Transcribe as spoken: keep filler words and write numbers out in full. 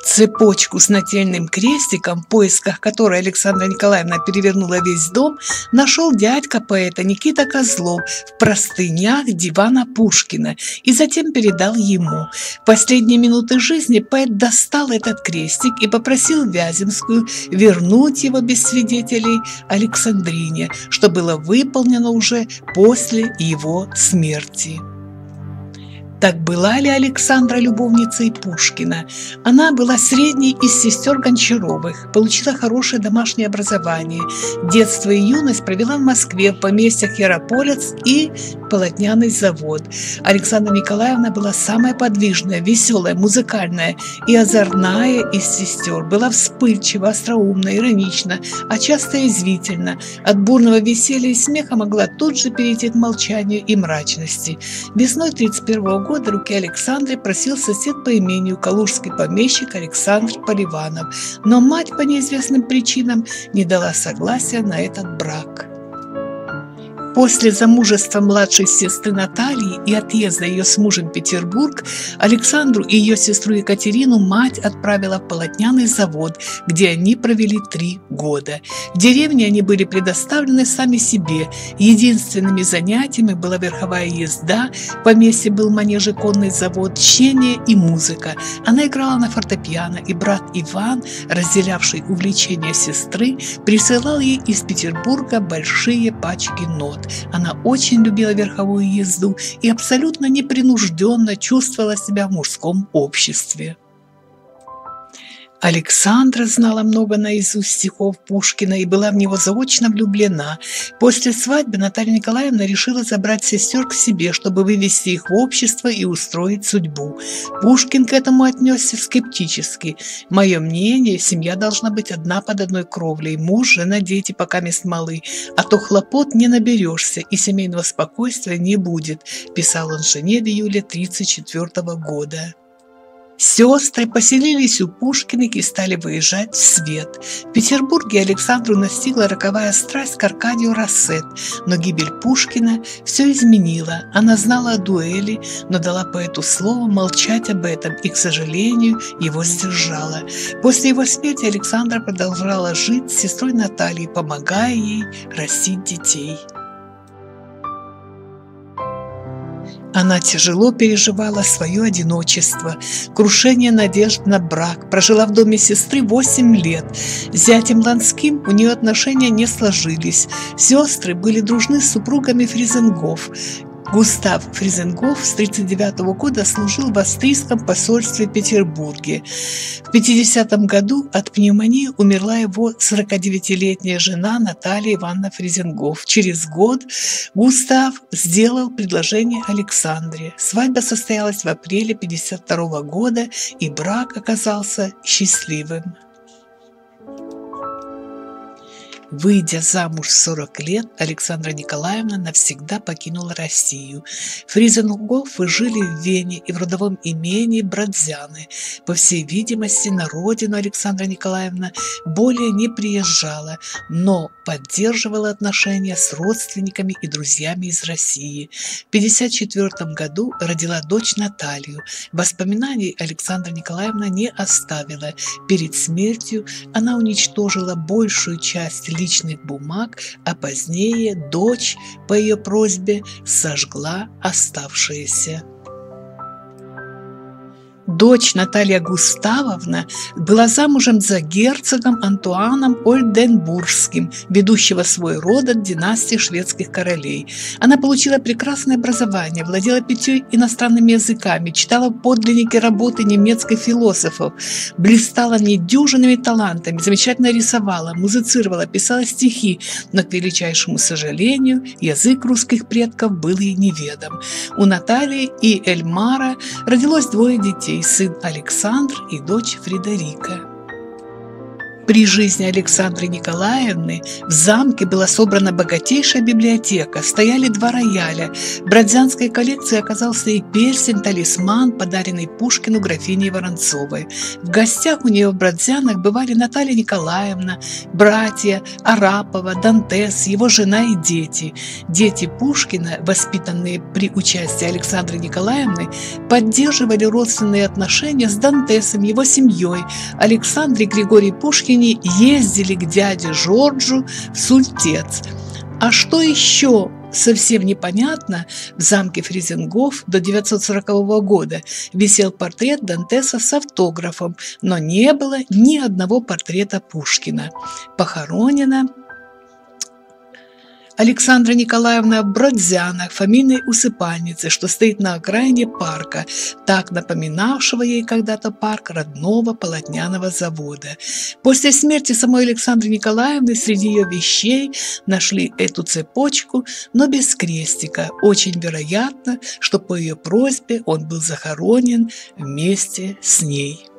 Цепочку с нательным крестиком, в поисках которой Александра Николаевна перевернула весь дом, нашел дядька поэта Никита Козлов в простынях дивана Пушкина и затем передал ему. В последние минуты жизни поэт достал этот крестик и попросил Вяземскую вернуть его без свидетелей Александрине, что было выполнено уже после его смерти. Так была ли Александра любовницей Пушкина? Она была средней из сестер Гончаровых, получила хорошее домашнее образование. Детство и юность провела в Москве в поместьях Ярополец и Полотняный завод. Александра Николаевна была самая подвижная, веселая, музыкальная и озорная из сестер. Была вспыльчива, остроумна, иронична, а часто язвительна. От бурного веселья и смеха могла тут же перейти к молчанию и мрачности. Весной тридцать первого года года руки Александры просил сосед по имению калужский помещик Александр Поливанов, но мать по неизвестным причинам не дала согласия на этот брак. После замужества младшей сестры Натальи и отъезда ее с мужем в Петербург, Александру и ее сестру Екатерину мать отправила в Полотняный завод, где они провели три года. В деревне они были предоставлены сами себе. Единственными занятиями была верховая езда, в поместье был манеж и конный завод, чтение и музыка. Она играла на фортепиано, и брат Иван, разделявший увлечение сестры, присылал ей из Петербурга большие пачки нот. Она очень любила верховую езду и абсолютно непринужденно чувствовала себя в мужском обществе. Александра знала много наизусть стихов Пушкина и была в него заочно влюблена. После свадьбы Наталья Николаевна решила забрать сестер к себе, чтобы вывести их в общество и устроить судьбу. Пушкин к этому отнесся скептически. «Мое мнение, семья должна быть одна под одной кровлей, муж, жена, дети пока мест малы, а то хлопот не наберешься и семейного спокойствия не будет», писал он жене в июле тридцать четвёртого года. Сестры поселились у Пушкиных и стали выезжать в свет. В Петербурге Александру настигла роковая страсть к Аркадию Рассет, но гибель Пушкина все изменила. Она знала о дуэли, но дала поэту слово молчать об этом и, к сожалению, его сдержала. После его смерти Александра продолжала жить с сестрой Натальей, помогая ей растить детей. Она тяжело переживала свое одиночество, крушение надежд на брак, прожила в доме сестры восемь лет. С зятем Ланским у нее отношения не сложились. Сестры были дружны с супругами Фризенгоф. Густав Фризенгоф с тридцать девятого года служил в австрийском посольстве в Петербурге. В пятидесятом году от пневмонии умерла его сорокадевятилетняя жена Наталья Ивановна Фризенгоф. Через год Густав сделал предложение Александре. Свадьба состоялась в апреле пятьдесят второго года, и брак оказался счастливым. Выйдя замуж в сорок лет, Александра Николаевна навсегда покинула Россию. Фризенгофы жили в Вене и в родовом имении Бродзяны. По всей видимости, на родину Александра Николаевна более не приезжала, но поддерживала отношения с родственниками и друзьями из России. В пятьдесят четвёртом году родила дочь Наталью. Воспоминаний Александра Николаевна не оставила. Перед смертью она уничтожила большую часть личных бумаг, а позднее дочь по ее просьбе сожгла оставшиеся. Дочь Наталья Густавовна была замужем за герцогом Антуаном Ольденбургским, ведущего свой род от династии шведских королей. Она получила прекрасное образование, владела пятью иностранными языками, читала подлинники работы немецких философов, блистала недюжинными талантами, замечательно рисовала, музицировала, писала стихи, но, к величайшему сожалению, язык русских предков был ей неведом. У Натальи и Эльмара родилось двое детей, сын Александр и дочь Фредерика. При жизни Александры Николаевны в замке была собрана богатейшая библиотека, стояли два рояля. В бродзянской коллекции оказался и перстень-талисман, подаренный Пушкину графиней Воронцовой. В гостях у нее в Бродзянах бывали Наталья Николаевна, братья Арапова, Дантес, его жена и дети. Дети Пушкина, воспитанные при участии Александры Николаевны, поддерживали родственные отношения с Дантесом, его семьей. Александр и Григорий Пушкин ездили к дяде Жоржу в Сультец. А что еще совсем непонятно, в замке Фризингоф до девятьсот сорокового года висел портрет Дантеса с автографом, но не было ни одного портрета Пушкина. Похоронена Александра Николаевна в Бродзянах, фамильной усыпальнице, что стоит на окраине парка, так напоминавшего ей когда-то парк родного полотняного завода. После смерти самой Александры Николаевны среди ее вещей нашли эту цепочку, но без крестика. Очень вероятно, что по ее просьбе он был захоронен вместе с ней.